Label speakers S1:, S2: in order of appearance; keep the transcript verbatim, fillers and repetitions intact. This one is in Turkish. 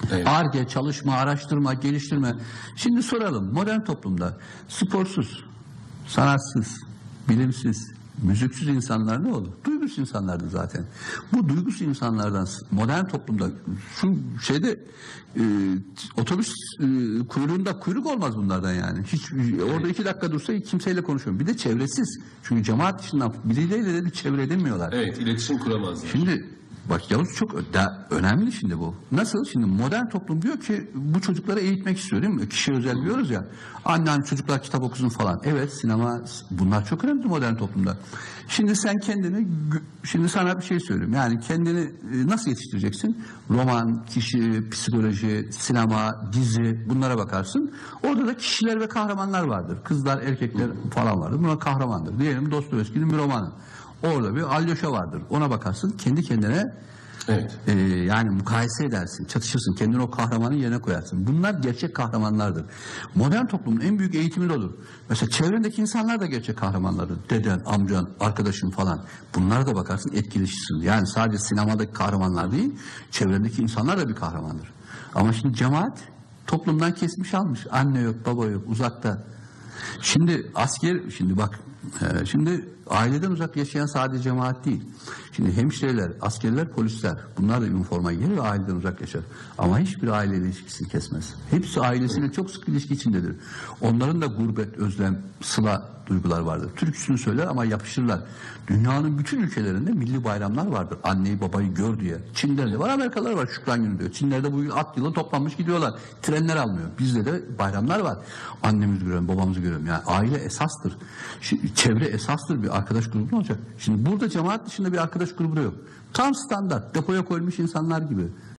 S1: Evet.
S2: Ar-Ge, çalışma, araştırma, geliştirme. Şimdi soralım, modern toplumda sporsuz, sanatsız, bilimsiz, müziksiz insanlar ne olur? Duygusuz insanlardı zaten. Bu duygusuz insanlardan modern toplumda şu şeyde e, otobüs e, kuyruğunda kuyruk olmaz bunlardan yani. Hiç orada iki dakika dursa kimseyle konuşuyorum. Bir de çevresiz. Çünkü cemaat dışından birileriyle de bir çevre edinmiyorlar.
S1: Evet, iletişim kuramazlar.
S2: Şimdi bak Yavuz çok da önemli şimdi bu. Nasıl? Şimdi modern toplum diyor ki bu çocukları eğitmek istiyor değil mi? Kişi özel diyoruz ya. Anne hani çocuklar kitap okusun falan. Evet, sinema, bunlar çok önemli modern toplumda. Şimdi sen kendini, şimdi sana bir şey söyleyeyim. Yani kendini nasıl yetiştireceksin? Roman, kişi, psikoloji, sinema, dizi, bunlara bakarsın. Orada da kişiler ve kahramanlar vardır. Kızlar, erkekler falan vardır. Bunlar kahramandır. Diyelim Dostoyevski'nin bir romanı. Orada bir Alyosha vardır. Ona bakarsın, kendi kendine
S1: evet.
S2: e, yani mukayese edersin, çatışırsın, kendini o kahramanın yerine koyarsın. Bunlar gerçek kahramanlardır. Modern toplumun en büyük eğitimi de olur. Mesela çevrendeki insanlar da gerçek kahramanlardır. Deden, amcan, arkadaşın falan. Bunlara da bakarsın, etkileşirsin. Yani sadece sinemadaki kahramanlar değil, çevrendeki insanlar da bir kahramandır. Ama şimdi cemaat toplumdan kesmiş almış. Anne yok, baba yok, uzakta. Şimdi asker, şimdi bak, e, şimdi aileden uzak yaşayan sadece cemaat değil. Şimdi hemşireler, askerler, polisler, bunlar da üniforma giyer ve aileden uzak yaşar. Ama hiçbir aile ilişkisini kesmez. Hepsi ailesiyle çok sık ilişki içindedir. Onların da gurbet, özlem, sıla duygular vardır. Türküsünü söyler ama yapışırlar. Dünyanın bütün ülkelerinde milli bayramlar vardır. Anneyi babayı gör diye. Çin'de de var, Amerikalılar var, Şükran Günü diyor. Çinlerde bugün at yılı toplanmış gidiyorlar. Trenler almıyor. Bizde de bayramlar var. Annemizi görüyorum, babamızı görüyorum. Yani aile esastır. Şimdi, çevre esastır, bir arkadaş grubu olacak. Şimdi burada cemaat dışında bir arkadaş grubu yok. Tam standart, depoya koyulmuş insanlar gibi.